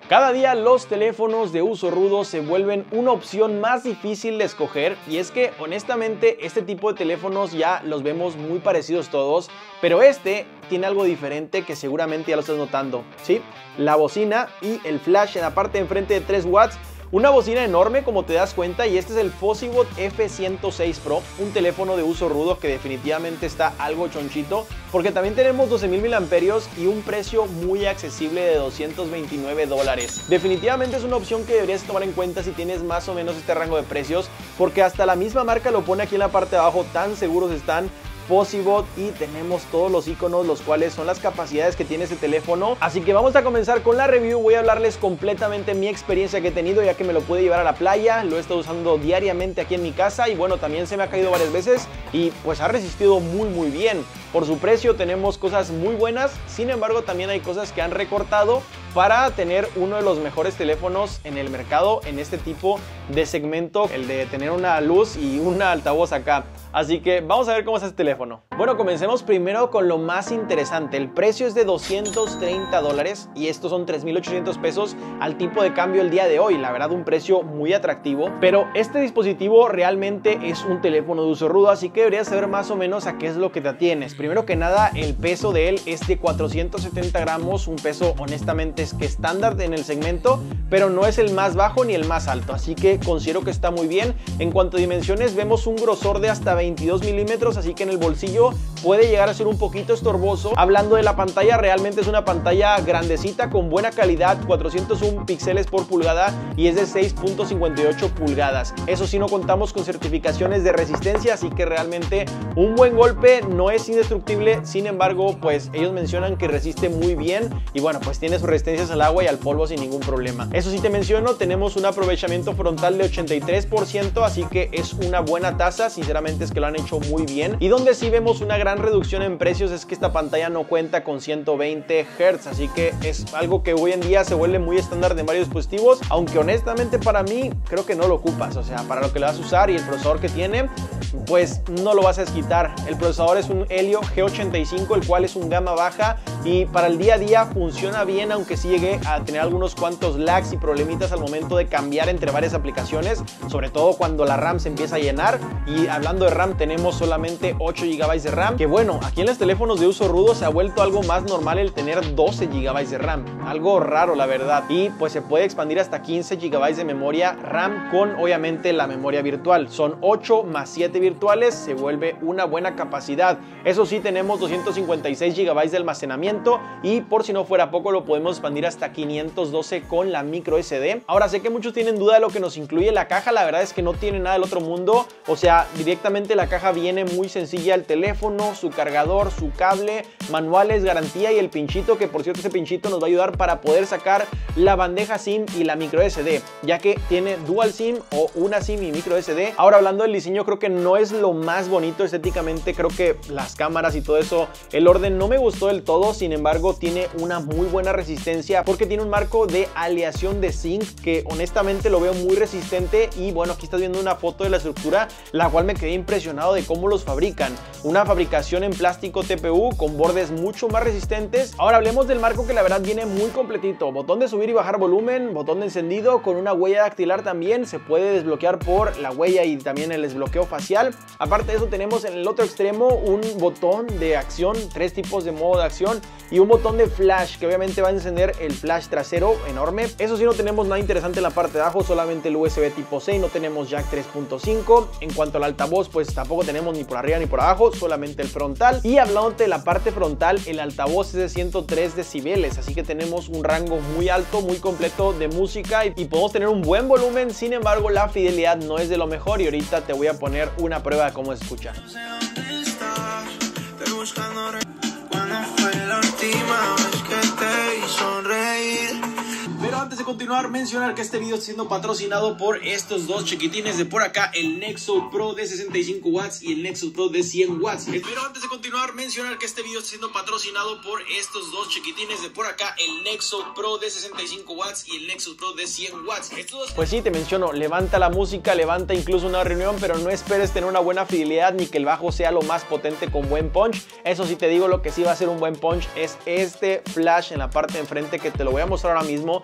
Cada día los teléfonos de uso rudo se vuelven una opción más difícil de escoger, y es que honestamente este tipo de teléfonos ya los vemos muy parecidos todos, pero este tiene algo diferente que seguramente ya lo estás notando, ¿sí? La bocina y el flash en la parte de enfrente de 3 watts. Una bocina enorme, como te das cuenta, y este es el Fosibot F106 Pro, un teléfono de uso rudo que definitivamente está algo chonchito, porque también tenemos 12,000 mAh y un precio muy accesible de $229. Definitivamente es una opción que deberías tomar en cuenta si tienes más o menos este rango de precios, porque hasta la misma marca lo pone aquí en la parte de abajo, tan seguros están. Fosibot, y tenemos todos los iconos, los cuales son las capacidades que tiene este teléfono. Así que vamos a comenzar con la review. Voy a hablarles completamente mi experiencia que he tenido, ya que me lo pude llevar a la playa, lo he estado usando diariamente aquí en mi casa, y bueno, también se me ha caído varias veces y pues ha resistido muy bien. Por su precio tenemos cosas muy buenas, sin embargo también hay cosas que han recortado para tener uno de los mejores teléfonos en el mercado en este tipo de segmento, el de tener una luz y un altavoz acá. Así que vamos a ver cómo es este teléfono. Bueno, comencemos primero con lo más interesante. El precio es de $230 y estos son 3,800 pesos al tipo de cambio el día de hoy. La verdad, un precio muy atractivo, pero este dispositivo realmente es un teléfono de uso rudo, así que deberías saber más o menos a qué es lo que te atienes. Primero que nada, el peso de él es de 470 gramos, un peso honestamente es que estándar en el segmento, pero no es el más bajo ni el más alto, así que considero que está muy bien. En cuanto a dimensiones, vemos un grosor de hasta 22 milímetros, así que en el bolsillo puede llegar a ser un poquito estorboso. Hablando de la pantalla, realmente es una pantalla grandecita con buena calidad, 401 píxeles por pulgada, y es de 6.58 pulgadas. Eso sí, no contamos con certificaciones de resistencia, así que realmente un buen golpe, no es indestructible. Sin embargo, pues ellos mencionan que resiste muy bien, y bueno, pues tiene sus resistencias al agua y al polvo sin ningún problema. Eso sí te menciono, tenemos un aprovechamiento frontal de 83%, así que es una buena tasa. Sinceramente es que lo han hecho muy bien. Y donde sí vemos una gran reducción en precios es que esta pantalla no cuenta con 120 Hz, así que es algo que hoy en día se vuelve muy estándar de varios dispositivos, aunque honestamente para mí creo que no lo ocupas. O sea, para lo que le vas a usar y el procesador que tiene, pues no lo vas a desquitar. El procesador es un Helio G85, el cual es un gama baja, y para el día a día funciona bien, aunque sí llegué a tener algunos cuantos lags y problemitas al momento de cambiar entre varias aplicaciones, sobre todo cuando la RAM se empieza a llenar. Y hablando de RAM, tenemos solamente 8 GB de RAM, que bueno, aquí en los teléfonos de uso rudo se ha vuelto algo más normal el tener 12 GB de RAM, algo raro la verdad, y pues se puede expandir hasta 15 GB de memoria RAM con obviamente la memoria virtual. Son 8 más 7 virtuales, se vuelve una buena capacidad. Eso sí, tenemos 256 GB de almacenamiento, y por si no fuera poco lo podemos expandir hasta 512 con la micro SD. Ahora, sé que muchos tienen duda de lo que nos incluye la caja. La verdad es que no tiene nada del otro mundo, o sea, directamente la caja viene muy sencilla: el teléfono, su cargador, su cable, manuales, garantía y el pinchito, que por cierto ese pinchito nos va a ayudar para poder sacar la bandeja SIM y la micro SD, ya que tiene dual SIM o una SIM y micro SD. Ahora, hablando del diseño, creo que no es lo más bonito estéticamente, creo que las cámaras y todo eso, el orden no me gustó del todo. Sin embargo, tiene una muy buena resistencia porque tiene un marco de aleación de zinc que honestamente lo veo muy resistente. Y bueno, aquí estás viendo una foto de la estructura, la cual me quedé impresionado de cómo los fabrican. Una fabricación en plástico TPU con bordes mucho más resistentes. Ahora hablemos del marco, que la verdad viene muy completito: botón de subir y bajar volumen, botón de encendido con una huella dactilar también, se puede desbloquear por la huella y también el desbloqueo facial. Aparte de eso, tenemos en el otro extremo un botón de acción, 3 tipos de modo de acción, y un botón de flash que obviamente va a encender el flash trasero enorme. Eso sí, no tenemos nada interesante en la parte de abajo, solamente el USB tipo C, y no tenemos jack 3.5. En cuanto al altavoz, pues tampoco tenemos ni por arriba ni por abajo, solamente el frontal. Y hablando de la parte frontal, el altavoz es de 103 decibeles, así que tenemos un rango muy alto, muy completo de música, y podemos tener un buen volumen. Sin embargo, la fidelidad no es de lo mejor, y ahorita te voy a poner una prueba de cómo se escucha. Pero antes de continuar, mencionar que este video está siendo patrocinado por estos dos chiquitines de por acá, el Nexo Pro de 65 watts y el Nexo Pro de 100 watts. Pero antes de continuar, mencionar que este video está siendo patrocinado por estos dos chiquitines de por acá, el Nexo Pro de 65 watts y el Nexo Pro de 100 watts. Pues sí, te menciono, levanta la música, levanta incluso una reunión, pero no esperes tener una buena fidelidad ni que el bajo sea lo más potente con buen punch. Eso sí te digo, lo que sí va a ser un buen punch es este flash en la parte de enfrente, que te lo voy a mostrar ahora mismo. Realmente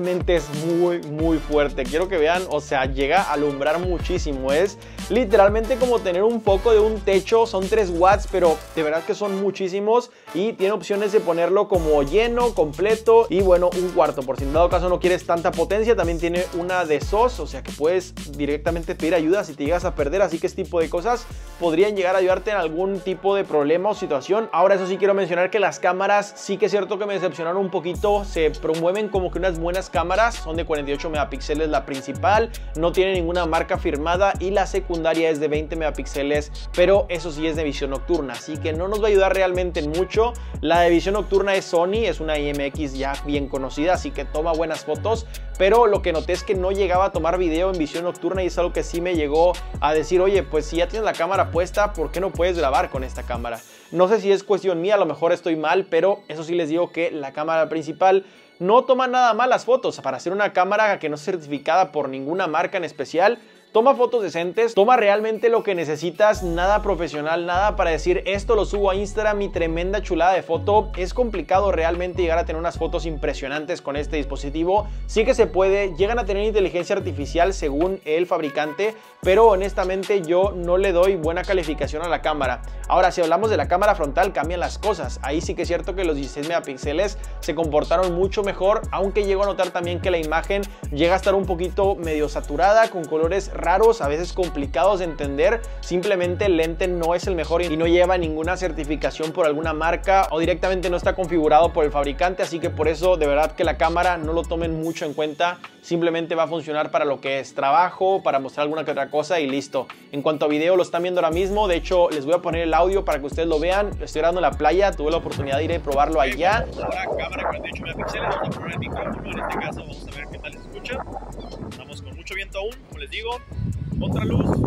realmente es muy fuerte. Quiero que vean, o sea, llega a alumbrar muchísimo. Es literalmente como tener un foco de un techo. Son 3 watts, pero de verdad que son muchísimos. Y tiene opciones de ponerlo como lleno, completo y bueno, un cuarto. Por si en dado caso no quieres tanta potencia, también tiene una de SOS, o sea que puedes directamente pedir ayuda si te llegas a perder. Así que este tipo de cosas podrían llegar a ayudarte en algún tipo de problema o situación. Ahora, eso sí, quiero mencionar que las cámaras sí que es cierto que me decepcionaron un poquito. Se promueven como que unas buenas cámaras, son de 48 megapíxeles la principal, no tiene ninguna marca firmada, y la secundaria es de 20 megapíxeles, pero eso sí es de visión nocturna, así que no nos va a ayudar realmente en mucho. La de visión nocturna es Sony, es una IMX ya bien conocida, así que toma buenas fotos, pero lo que noté es que no llegaba a tomar video en visión nocturna, y es algo que sí me llegó a decir, oye, pues si ya tienes la cámara puesta, ¿por qué no puedes grabar con esta cámara? No sé si es cuestión mía, a lo mejor estoy mal, pero eso sí les digo que la cámara principal no toma nada mal las fotos. Para hacer una cámara que no es certificada por ninguna marca en especial, toma fotos decentes, toma realmente lo que necesitas, nada profesional, nada para decir esto lo subo a Instagram y tremenda chulada de foto. Es complicado realmente llegar a tener unas fotos impresionantes con este dispositivo. Sí que se puede, llegan a tener inteligencia artificial según el fabricante, pero honestamente yo no le doy buena calificación a la cámara. Ahora, si hablamos de la cámara frontal, cambian las cosas. Ahí sí que es cierto que los 16 megapíxeles se comportaron mucho mejor, aunque llego a notar también que la imagen llega a estar un poquito medio saturada, con colores raros, a veces complicados de entender. Simplemente el lente no es el mejor y no lleva ninguna certificación por alguna marca, o directamente no está configurado por el fabricante, así que por eso de verdad que la cámara no lo tomen mucho en cuenta. Simplemente va a funcionar para lo que es trabajo, para mostrar alguna que otra cosa y listo. En cuanto a video, lo están viendo ahora mismo. De hecho, les voy a poner el audio para que ustedes lo vean. Estoy grabando en la playa, tuve la oportunidad de ir a probarlo allá. Ahora cámara 48 megapíxeles, vamos a poner el micrófono. En este caso vamos a ver qué tal se escucha. Estamos con mucho viento aún, como les digo, contra luz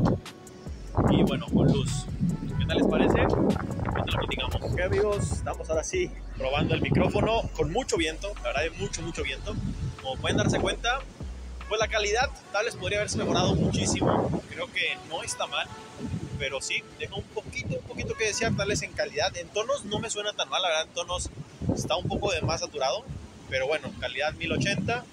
y bueno, con luz. ¿Qué tal les parece? ¿Qué tal lo platicamos? Ok, amigos, estamos ahora sí probando el micrófono con mucho viento, la verdad es mucho viento. Como pueden darse cuenta, pues la calidad tal vez podría haberse mejorado muchísimo. Creo que no está mal, pero sí, deja un poquito que desear tal vez en calidad. En tonos no me suena tan mal, la verdad en tonos está un poco de más saturado, pero bueno, calidad 1080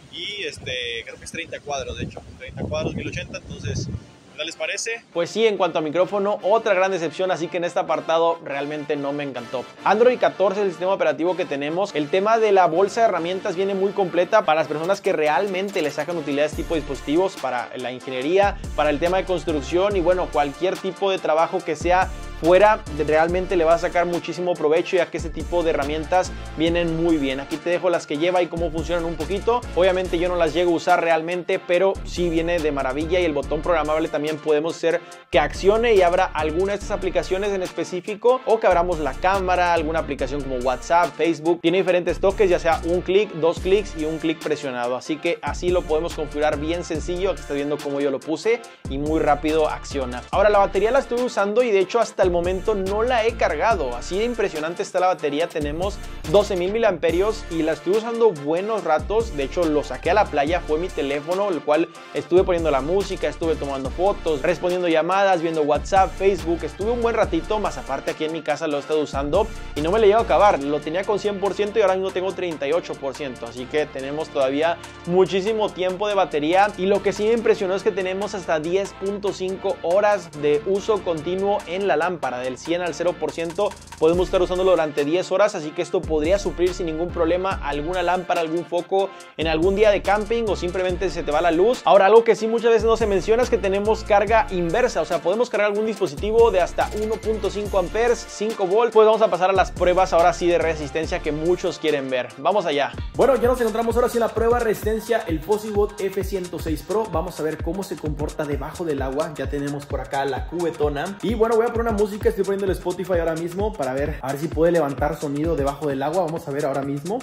y creo que es 30 cuadros, de hecho, 30 cuadros 1080, entonces ¿qué les parece? Pues sí, en cuanto a micrófono, otra gran decepción, así que en este apartado realmente no me encantó. Android 14 es el sistema operativo que tenemos. El tema de la bolsa de herramientas viene muy completa para las personas que realmente le sacan utilidad a este tipo de dispositivos, para la ingeniería, para el tema de construcción y bueno, cualquier tipo de trabajo que sea fuera, realmente le va a sacar muchísimo provecho, ya que este tipo de herramientas vienen muy bien. Aquí te dejo las que lleva y cómo funcionan un poquito. Obviamente yo no las llego a usar realmente, pero sí viene de maravilla, y el botón programable también podemos hacer que accione y abra alguna de estas aplicaciones en específico, o que abramos la cámara, alguna aplicación como WhatsApp, Facebook. Tiene diferentes toques, ya sea un clic, 2 clics y un clic presionado, así que así lo podemos configurar bien sencillo. Aquí estás viendo cómo yo lo puse y muy rápido acciona. Ahora, la batería la estoy usando y de hecho hasta el momento no la he cargado. Así de impresionante está la batería. Tenemos 12,000 miliamperios y la estuve usando buenos ratos. De hecho, lo saqué a la playa, fue mi teléfono, el cual estuve poniendo la música, estuve tomando fotos, respondiendo llamadas, viendo WhatsApp, Facebook. Estuve un buen ratito, más aparte aquí en mi casa lo he estado usando y no me le llego a acabar. Lo tenía con 100% y ahora mismo tengo 38%, así que tenemos todavía muchísimo tiempo de batería. Y lo que sí me impresionó es que tenemos hasta 10.5 horas de uso continuo en la lámpara. Del 100 al 0% podemos estar usándolo durante 10 horas, así que esto podría suplir sin ningún problema alguna lámpara, algún foco en algún día de camping o simplemente se te va la luz. Ahora, algo que sí muchas veces no se menciona es que tenemos carga inversa, o sea, podemos cargar algún dispositivo de hasta 1.5 amperes, 5 volts. Pues vamos a pasar a las pruebas ahora sí de resistencia que muchos quieren ver. Vamos allá. Bueno, ya nos encontramos ahora sí en la prueba de resistencia, el Fossi-Bot F106 Pro. Vamos a ver cómo se comporta debajo del agua. Ya tenemos por acá la cubetona y bueno, voy a poner una música. Estoy poniendo el Spotify ahora mismo para ver, a ver si puede levantar sonido debajo del agua. Vamos a ver ahora mismo.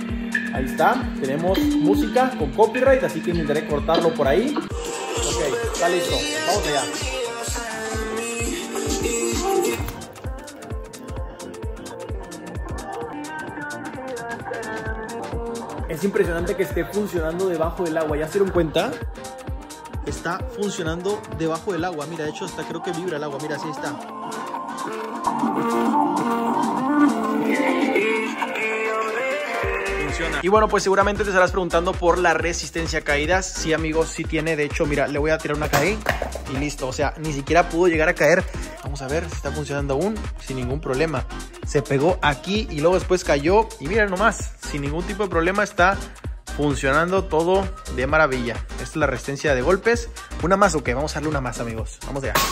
Ahí está, tenemos música con copyright, así que intentaré cortarlo por ahí. Ok, está listo, vamos allá. Es impresionante que esté funcionando debajo del agua. ¿Ya se dieron cuenta? Está funcionando debajo del agua. Mira, de hecho hasta creo que vibra el agua. Mira, así está. funciona. Y bueno, pues seguramente te estarás preguntando por la resistencia a caídas. Sí, amigos, sí tiene. De hecho, mira, le voy a tirar una caída y listo. O sea, ni siquiera pudo llegar a caer. Vamos a ver si está funcionando aún sin ningún problema. Se pegó aquí y luego después cayó. Y mira nomás, sin ningún tipo de problema está funcionando todo de maravilla. Esta es la resistencia de golpes. ¿Una más o qué? Vamos a darle una más, amigos. Vamos allá.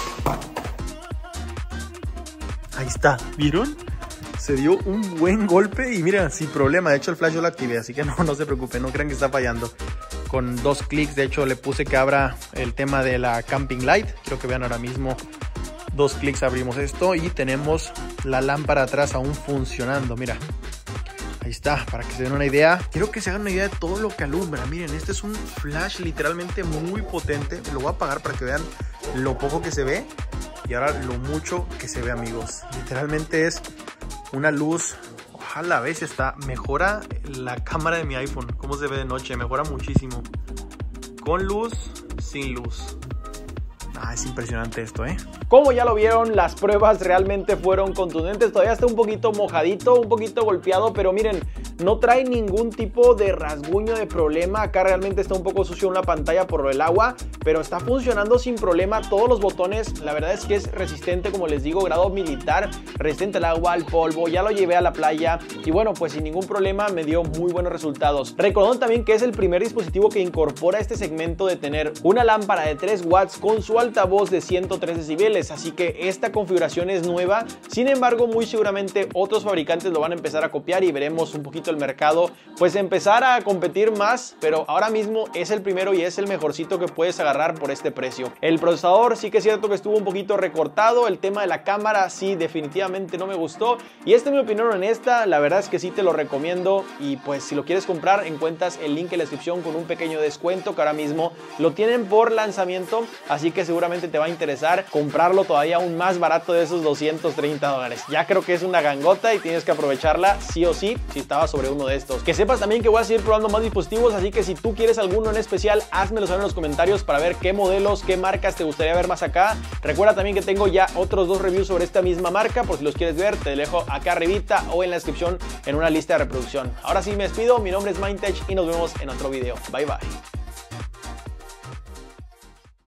Ahí está, ¿vieron? Se dio un buen golpe y mira, sin problema. De hecho, el flash yo lo activé, así que no se preocupen, no crean que está fallando. Con 2 clics, de hecho, le puse que abra el tema de la Camping Light. Quiero que vean ahora mismo. 2 clics abrimos esto y tenemos la lámpara atrás aún funcionando, mira. Ahí está, para que se den una idea. Quiero que se hagan una idea de todo lo que alumbra. Miren, este es un flash literalmente muy potente. Lo voy a apagar para que vean lo poco que se ve y ahora lo mucho que se ve, amigos. Literalmente es una luz. Ojalá, ¿ves? Mejora la cámara de mi iPhone. Cómo se ve de noche, mejora muchísimo. Con luz, sin luz. Es impresionante esto, ¿eh? Como ya lo vieron, las pruebas realmente fueron contundentes. Todavía está un poquito mojadito, un poquito golpeado, pero miren, no trae ningún tipo de rasguño de problema. Acá realmente está un poco sucio una pantalla por el agua, pero está funcionando sin problema. Todos los botones, la verdad es que es resistente, como les digo, grado militar, resistente al agua, al polvo. Ya lo llevé a la playa y bueno, pues sin ningún problema me dio muy buenos resultados. Recordando también que es el primer dispositivo que incorpora este segmento de tener una lámpara de 3 watts con su altavoz de 103 decibeles, así que esta configuración es nueva. Sin embargo, muy seguramente otros fabricantes lo van a empezar a copiar y veremos un poquito el mercado pues empezar a competir más, pero ahora mismo es el primero y es el mejorcito que puedes agarrar por este precio. El procesador sí que es cierto que estuvo un poquito recortado, el tema de la cámara sí definitivamente no me gustó y esta es mi opinión honesta. La verdad es que sí te lo recomiendo y pues si lo quieres comprar encuentras el link en la descripción con un pequeño descuento que ahora mismo lo tienen por lanzamiento, así que seguramente te va a interesar comprarlo todavía aún más barato de esos $230. Ya creo que es una gangota y tienes que aprovecharla sí o sí si estabas sobre uno de estos. Que sepas también que voy a seguir probando más dispositivos, así que si tú quieres alguno en especial, házmelo saber en los comentarios para ver qué modelos, qué marcas te gustaría ver más acá. Recuerda también que tengo ya otros 2 reviews sobre esta misma marca, por si los quieres ver, te dejo acá arribita o en la descripción en una lista de reproducción. Ahora sí me despido, mi nombre es Mindtech y nos vemos en otro video. Bye bye.